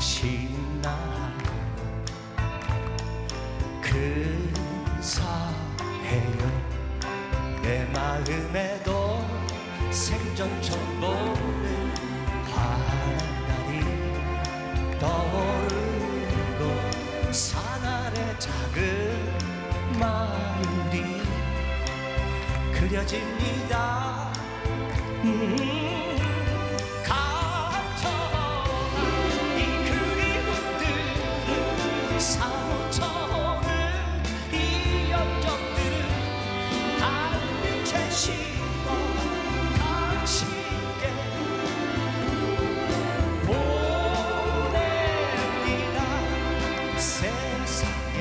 신나 근사해요. 내 마음에도 생전처럼 보는 환한 날이 떠오르고 산 아래 작은 마을이 그려집니다. 감춰난 이 그리움들은 사무쳐오는 이 열정들은 달빛에 심어 당신께 보냅니다. 세상에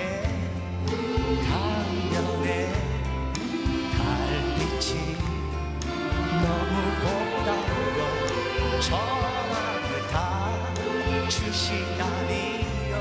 당연해 달빛이 너무 고맙고 전화를 다 주시다니요.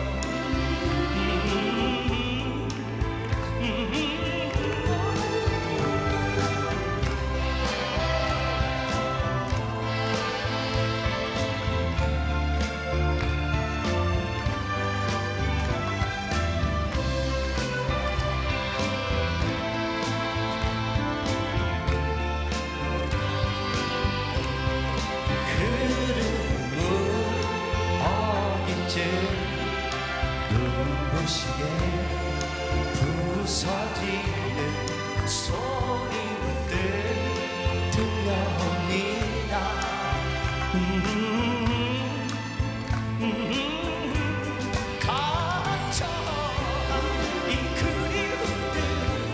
눈부시게 부서지는 소리들 들려옵니다. 감춰난 이 그리움들은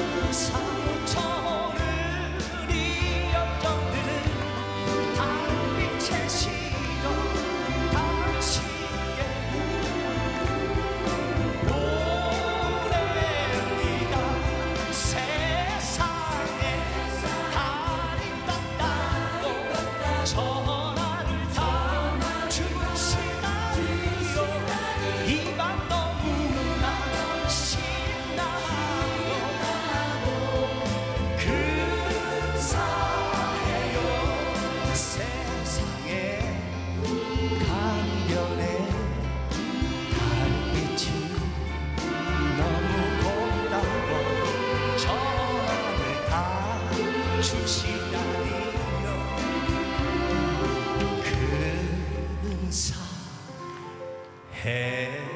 사무쳐오는 이 열정들은 달빛에 실어 당신께 보냅니다. 세상에 달이 떴다고 전화를 다 주시다니요. 이 밤 너무나 신나고 근사해요. 세상에 강변에 달빛이 너무 고맙고 전화를 다 주시다니요. 근사해